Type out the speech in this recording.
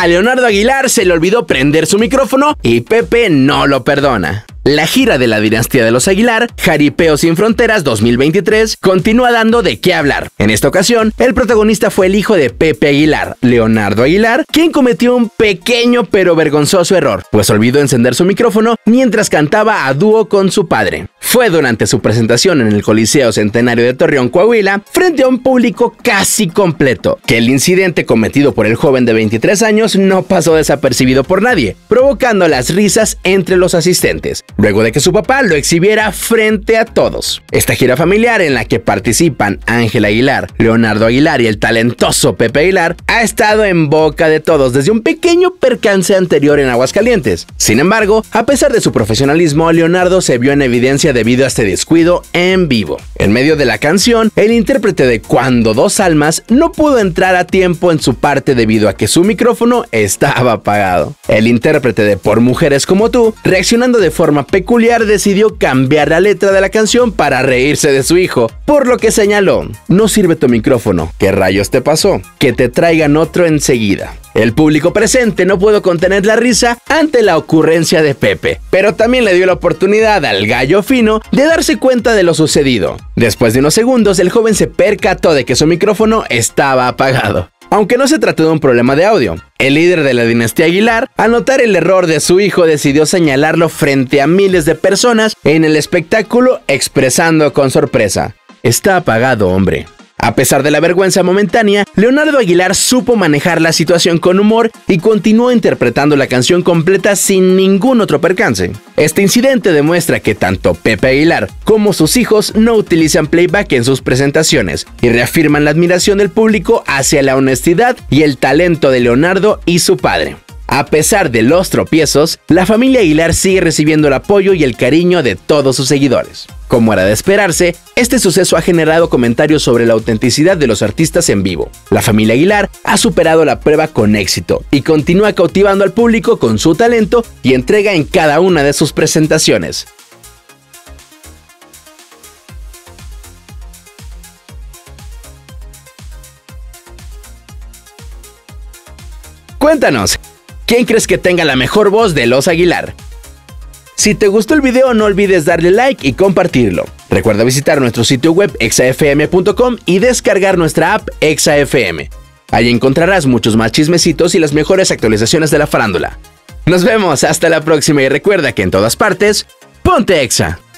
A Leonardo Aguilar se le olvidó prender su micrófono y Pepe no lo perdona. La gira de la dinastía de los Aguilar, Jaripeo sin Fronteras 2023, continúa dando de qué hablar. En esta ocasión, el protagonista fue el hijo de Pepe Aguilar, Leonardo Aguilar, quien cometió un pequeño pero vergonzoso error, pues olvidó encender su micrófono mientras cantaba a dúo con su padre. Fue durante su presentación en el Coliseo Centenario de Torreón, Coahuila, frente a un público casi completo, que el incidente cometido por el joven de 23 años no pasó desapercibido por nadie, provocando las risas entre los asistentes, luego de que su papá lo exhibiera frente a todos. Esta gira familiar en la que participan Ángel Aguilar, Leonardo Aguilar y el talentoso Pepe Aguilar ha estado en boca de todos desde un pequeño percance anterior en Aguascalientes. Sin embargo, a pesar de su profesionalismo, Leonardo se vio en evidencia debido a este descuido en vivo. En medio de la canción, el intérprete de Cuando dos almas no pudo entrar a tiempo en su parte debido a que su micrófono estaba apagado. El intérprete de Por Mujeres Como Tú, reaccionando de forma peculiar, decidió cambiar la letra de la canción para reírse de su hijo, por lo que señaló: "No sirve tu micrófono, ¿qué rayos te pasó? Que te traigan otro enseguida". El público presente no pudo contener la risa ante la ocurrencia de Pepe, pero también le dio la oportunidad al gallo fino de darse cuenta de lo sucedido. Después de unos segundos, el joven se percató de que su micrófono estaba apagado. Aunque no se trató de un problema de audio, el líder de la dinastía Aguilar, al notar el error de su hijo, decidió señalarlo frente a miles de personas en el espectáculo, expresando con sorpresa: "Está apagado, hombre". A pesar de la vergüenza momentánea, Leonardo Aguilar supo manejar la situación con humor y continuó interpretando la canción completa sin ningún otro percance. Este incidente demuestra que tanto Pepe Aguilar como sus hijos no utilizan playback en sus presentaciones y reafirman la admiración del público hacia la honestidad y el talento de Leonardo y su padre. A pesar de los tropiezos, la familia Aguilar sigue recibiendo el apoyo y el cariño de todos sus seguidores. Como era de esperarse, este suceso ha generado comentarios sobre la autenticidad de los artistas en vivo. La familia Aguilar ha superado la prueba con éxito y continúa cautivando al público con su talento y entrega en cada una de sus presentaciones. Cuéntanos, ¿quién crees que tenga la mejor voz de los Aguilar? Si te gustó el video, no olvides darle like y compartirlo. Recuerda visitar nuestro sitio web exafm.com y descargar nuestra app ExaFM. Ahí encontrarás muchos más chismecitos y las mejores actualizaciones de la farándula. Nos vemos hasta la próxima y recuerda que en todas partes, ponte Exa.